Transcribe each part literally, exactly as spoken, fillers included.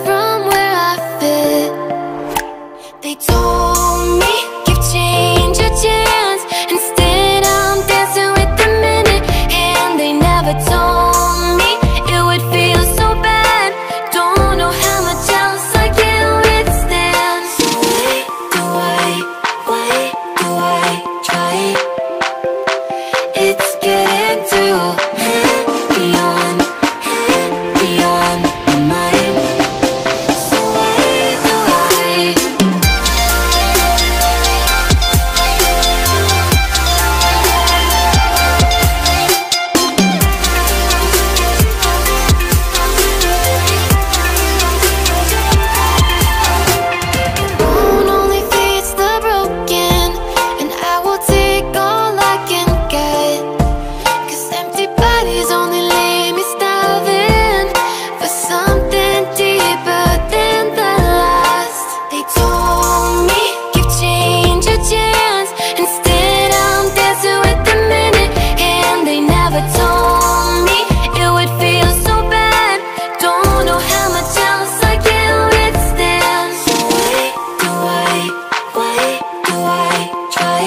from where I fit. They told me, give change a chance. Instead I'm dancing with the minute. And they never told me it would feel so bad. Don't know how much else I can withstand. So wait, do I, wait, do I try? It's getting too beyond, beyond my mind. So wait, do I? Bone only feeds the broken, and I will take all I can get. 'Cause empty bodies only leave me starving for something deeper than the last. They told me, give change a chance. Instead I'm dancing with the minute. And they never told me it would feel so bad. Don't know how much else I can withstand. So wait, do I, wait, do I try?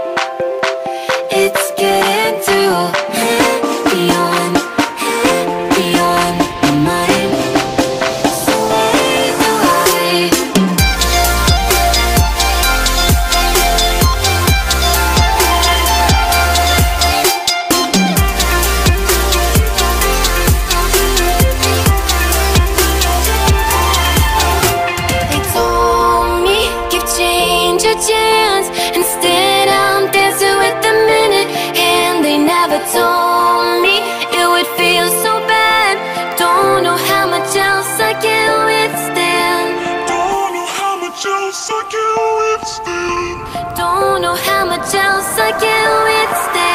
It's getting too beyond, beyond my mind. So wait, do I? They told me, give change a chance. Instead I'm dancing with the minute. And they never told me it would feel so bad. Don't know how much else I can withstand. Don't know how much else I can withstand. Don't know how much else I can withstand.